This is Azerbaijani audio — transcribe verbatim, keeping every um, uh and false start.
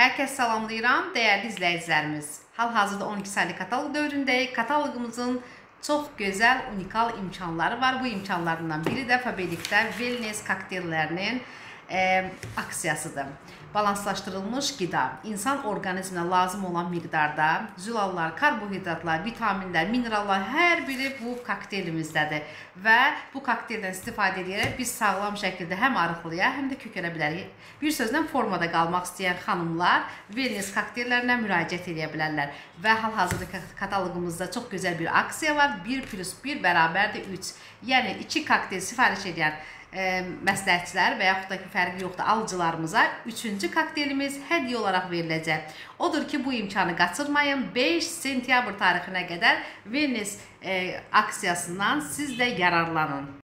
Hər kəs salamlayıram, dəyərli izləyicilərimiz. Hal-hazırda on iki saylı kataloq dövründəyik. Kataloqumuzun çox gözəl, unikal imkanları var. Bu imkanlarından biri də Fabelikdə Wellness kokteyllərinin e, aksiyasıdır. Balanslaşdırılmış qida, insan orqanizminə lazım olan miqdarda zülallar, karbohidratlar, vitaminlər, minerallar hər biri bu kokteylimіздədir. Və bu kokteyldən istifadə edərək biz sağlam şəkildə həm arıqlıya, həm də kökələ bilərik. Bir sözlə formada qalmaq istəyən xanımlar Wellness kokteyllərinə müraciət edə bilərlər. Və hal-hazırda kataloqumuzda çox gözəl bir aksiya var. bir plus bir bərabərdir üç. Yəni iki kokteyl sifariş edən e, məsləhətçilər və yaxud da ki, fərqi yoxdur, alıcılarımıza üçüncü kokteylimiz hədiyyə olaraq veriləcək. Odur ki, bu imkanı qaçırmayın. beş sentyabr tarixinə qədər Wellness e, aksiyasından siz də yararlanın.